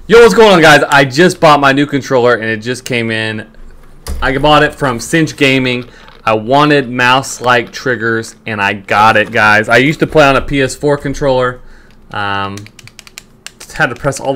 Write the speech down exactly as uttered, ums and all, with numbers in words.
Yo, what's going on, guys? I just bought my new controller and it just came in. I bought it from Cinch Gaming. I wanted mouse-like triggers and I got it, guys. I used to play on a P S four controller. Um, just had to press all the